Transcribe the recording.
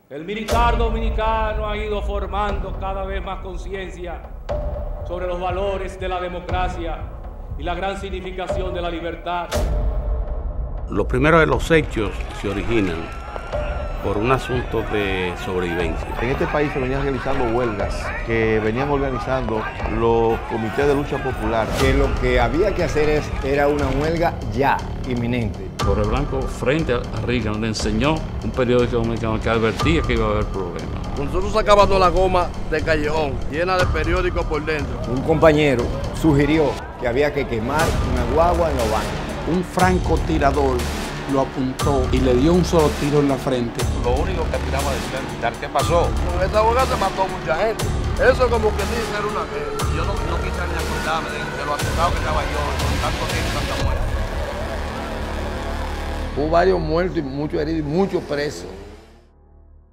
El militar dominicano ha ido formando cada vez más conciencia sobre los valores de la democracia y la gran significación de la libertad. Lo primero de los hechos se originan por un asunto de sobrevivencia. En este país se venían realizando huelgas que venían organizando los comités de lucha popular. Que lo que había que hacer era una huelga ya, inminente. Torre Blanco, frente a Reagan, le enseñó un periódico dominicano que advertía que iba a haber problemas. Nosotros sacábamos la goma de callejón, llena de periódicos por dentro. Un compañero sugirió que había que quemar una guagua en los baños. Un francotirador lo apuntó y le dio un solo tiro en la frente. Lo único que tiraba de ¿qué pasó? Con esta huelga se mató mucha gente. Eso como que dice era una guerra. Yo no quise ni acordarme de lo asustado que estaba yo, con tanto tiempo y tanta muerte. Hubo varios muertos y muchos heridos y muchos presos.